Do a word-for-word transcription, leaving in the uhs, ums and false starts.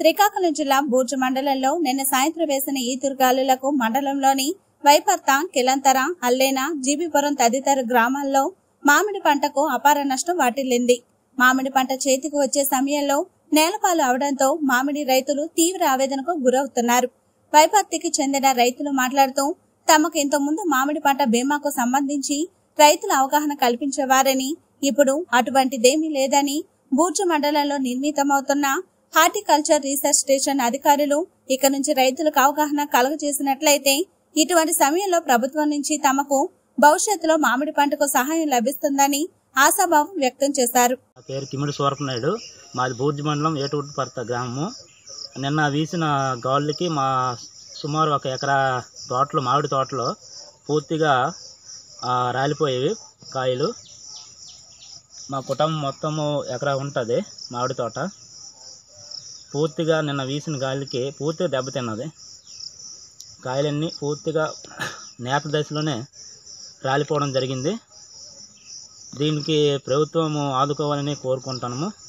శ్రీకాకుళం జిల్లా బూర్జు మండలంలో నిన్న సాయంత్రం వేసిన ఈదురుగాలులకు మండలంలోని వైపర్త, కిలంతర, అల్లేన, జీబీపురం తదితర గ్రామాల్లో మామిడి పంటకు అపార నష్టం వాటిల్లింది. మామిడి పంట చేతికి వచ్చే సమయంలో నేలపాలు అవడంతో మామిడి రైతులు తీవ్ర ఆవేదనకు గురవుతున్నారు. వైపర్తికి చెందిన రైతులు మాట్లాడుతూ తమకు ఇంతకుముందు మామిడి పంట బీమాకు సంబంధించి రైతుల అవగాహన కల్పించేవారని, ఇప్పుడు అటువంటిదేమీ లేదని, బూర్జు మండలంలో నిర్మితమవుతున్న హార్టికల్చర్ రీసెర్చ్ స్టేషన్ అధికారులు ఇక నుంచి రైతులకు అవగాహన కలుగజేసినట్లయితే ఇటువంటి సమయంలో ప్రభుత్వం నుంచి తమకు భవిష్యత్తులో మామిడి పంటకు సహాయం లభిస్తుందని ఆశాభావం వ్యక్తం చేశారు. పేరు కిమిడి సూరపనాయుడు, మాది బూర్జు మండలం ఏటుపర్త గ్రామము. నిన్న వీసిన గాలులకి మా సుమారు ఒక ఎకరా తోటలో మామిడి తోటలో పూర్తిగా రాలిపోయేవి కాయలు. మా కుటుంబం మొత్తము ఎకరా ఉంటుంది మామిడి తోట. పూర్తిగా నిన్న వీసిన గాలికి పూర్తిగా దెబ్బతిన్నది. కాయలన్నీ పూర్తిగా నేత దశలోనే రాలిపోవడం జరిగింది. దీనికి ప్రభుత్వం ఆదుకోవాలని కోరుకుంటున్నాము.